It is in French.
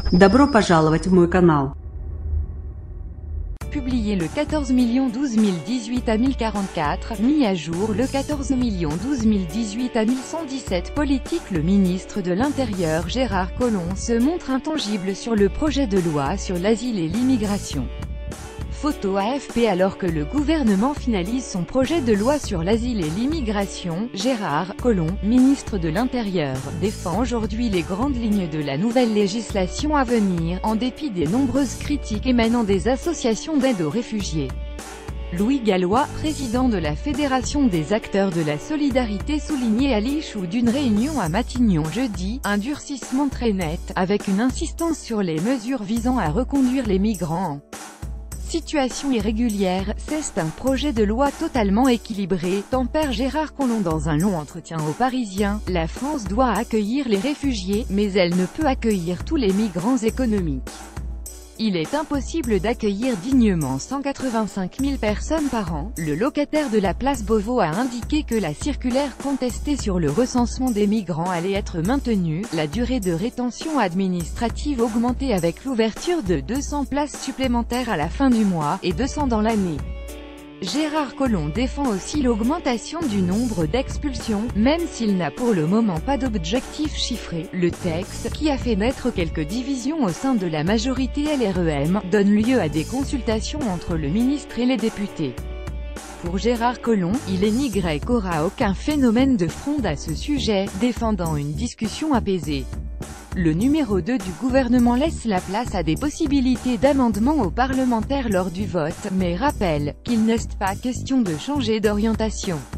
Добро пожаловать в мой канал. Publié le 14 12 018 à 1044, mis à jour le 14 12 018 à 1117. Politique. Le ministre de l'Intérieur Gérard Collomb se montre intangible sur le projet de loi sur l'asile et l'immigration. Photo AFP. Alors que le gouvernement finalise son projet de loi sur l'asile et l'immigration, Gérard Collomb, ministre de l'Intérieur, défend aujourd'hui les grandes lignes de la nouvelle législation à venir, en dépit des nombreuses critiques émanant des associations d'aide aux réfugiés. Louis Gallois, président de la Fédération des acteurs de la solidarité, soulignait à l'issue d'une réunion à Matignon jeudi, un durcissement très net, avec une insistance sur les mesures visant à reconduire les migrants en situation irrégulière. C'est un projet de loi totalement équilibré, tempère Gérard Collomb dans un long entretien aux Parisiens. La France doit accueillir les réfugiés, mais elle ne peut accueillir tous les migrants économiques. Il est impossible d'accueillir dignement 185 000 personnes par an. Le locataire de la place Beauvau a indiqué que la circulaire contestée sur le recensement des migrants allait être maintenue, la durée de rétention administrative augmentée avec l'ouverture de 200 places supplémentaires à la fin du mois, et 200 dans l'année. Gérard Collomb défend aussi l'augmentation du nombre d'expulsions, même s'il n'a pour le moment pas d'objectif chiffré. Le texte, qui a fait naître quelques divisions au sein de la majorité LREM, donne lieu à des consultations entre le ministre et les députés. Pour Gérard Collomb, il n'y aura aucun phénomène de fronde à ce sujet, défendant une discussion apaisée. Le numéro 2 du gouvernement laisse la place à des possibilités d'amendement aux parlementaires lors du vote, mais rappelle qu'il n'est pas question de changer d'orientation.